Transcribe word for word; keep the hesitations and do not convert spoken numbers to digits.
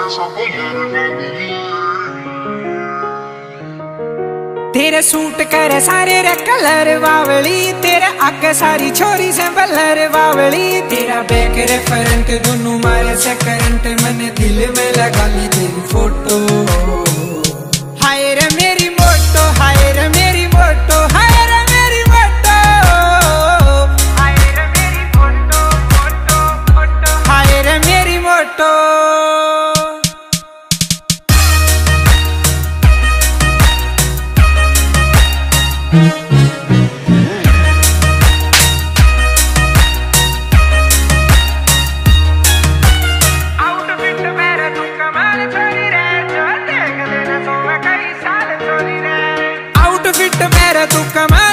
तेरे सूट करे सारे रे कलर बावली, तेरे आके सारी छोरी से बलर बावली। तेरा बैक रेफरेंट दोनों मारे से करंट, मैंने दिल में लगा ली तेरी फोटो। हाय रे मेरी मोटो, हाय रे मेरी मोटो, हाय रे मेरी मोटो, हाय रे मेरी मोटो मोटो मोटो, हाय रे मेरी मोटो। आउटफिट मेरा तू कमाल